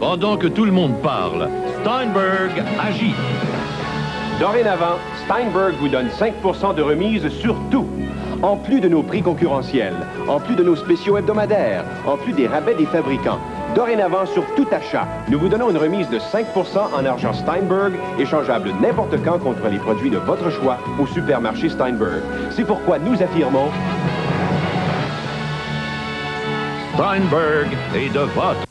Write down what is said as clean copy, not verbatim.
Pendant que tout le monde parle, Steinberg agit. Dorénavant, Steinberg vous donne 5% de remise sur tout. En plus de nos prix concurrentiels, en plus de nos spéciaux hebdomadaires, en plus des rabais des fabricants. Dorénavant, sur tout achat, nous vous donnons une remise de 5% en argent Steinberg, échangeable n'importe quand contre les produits de votre choix au supermarché Steinberg. C'est pourquoi nous affirmons... Steinberg est de votre